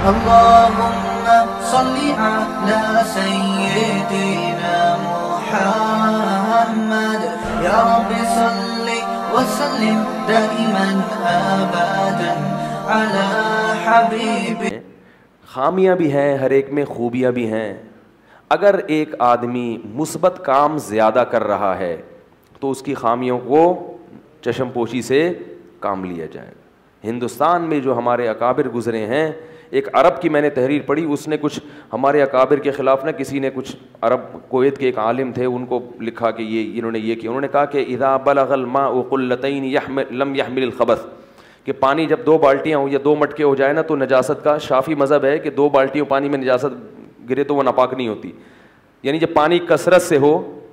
اللهم صل على سيدنا محمد يا رب صل وسلم دائما ابدا على حبيبك. خامیاں بھی ہیں ہر ایک میں، خوبیاں بھی ہیں. اگر ایک آدمی مثبت کام زیادہ کر رہا ہے تو اس کی خامیوں کو چشم پوشی سے کام لیا جائے گا. ہندوستان میں جو ہمارے اکابر گزرے ہیں، ایک عرب کی میں نے تحریر پڑھی، اس نے کچھ ہمارے اکابر کے خلاف نہ کسی نے کچھ عرب کویت کے ایک عالم تھے ان کو لکھا کہ یہ انہوں نے یہ کیا. انہوں نے کہا کہ اذا بلغ الماء قلتین لم يحمل الخبث، کہ پانی جب 2 بالٹیاں ہوں یا 2 مٹکے ہو جائے نا تو نجاست کا شافی مذہب ہے کہ 2 بالٹیوں پانی میں نجاست گرے تو وہ ناپاک نہیں ہوتی. یعنی جب پانی کثرت سے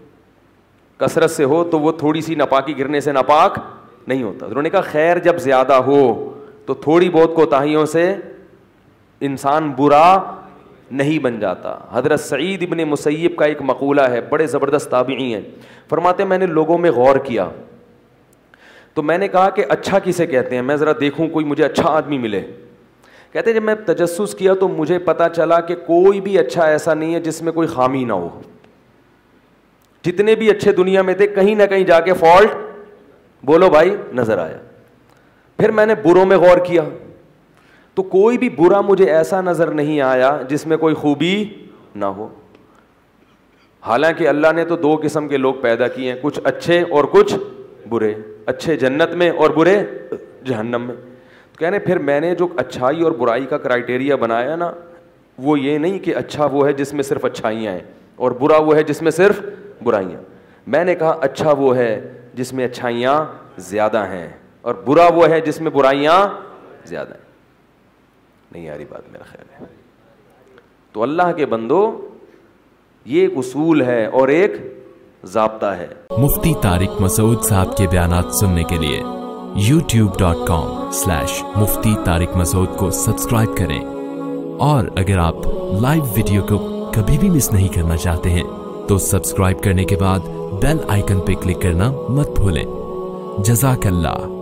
ہو تو وہ تھوڑی سی ناپاکی گرنے سے ناپاک نہیں ہوتا. انہوں نے کہا خیر جب زیادہ ہو تو تھوڑی بہت کوتاہیوں سے انسان برا نہیں بن جاتا. حضرت سعید ابن مسیب کا ایک مقولہ ہے، بڑے زبردست تابعی ہیں، فرماتے ہیں میں نے لوگوں میں غور کیا تو میں نے کہا کہ اچھا کسے کہتے ہیں، میں ذرا دیکھوں کوئی مجھے اچھا آدمی ملے. کہتے ہیں جب میں تجسس کیا تو مجھے پتا چلا کہ کوئی بھی اچھا ایسا نہیں ہے جس میں کوئی خامی نہ ہو. جتنے بھی اچھے دنیا میں تھے کہیں نہ کہیں جا کے فالٹ بولو بھائی نظر آیا. پھر میں نے بروں میں غور کیا تو کوئی بھی برا مجھے ایسا نظر نہیں آیا جس میں کوئی خوبی نہ ہو. حالانکہ اللہ نے تو 2 قسم کے لوگ پیدا کیے ہیں، کچھ اچھے اور کچھ برے، اچھے جنت میں اور برے جہنم میں. کہنے پھر میں نے جو اچھائی اور برائی کا کرائٹیریا بنایا نا، وہ یہ نہیں کہ اچھا وہ ہے جس میں صرف اچھائیاں ہیں اور برا وہ ہے جس میں صرف برائیاں. میں نے کہا اچھا وہ ہے جس میں اچھائیاں زیادہ ہیں اور برا وہ ہے جس میں برائیاں زیادہ ہیں. نہیں آ رہی بات میرا خیال ہے. تو اللہ کے بندو یہ ایک اصول ہے اور ایک ضابطہ ہے. مفتی طارق مسعود صاحب کے بیانات سننے کے لیے youtube.com/مفتی طارق مسعود کو سبسکرائب کریں، اور اگر آپ لائیو ویڈیو کو کبھی بھی مس نہیں کرنا چاہتے ہیں تو سبسکرائب کرنے کے بعد بیل آئیکن پہ کلک کرنا مت بھولیں. جزاک اللہ.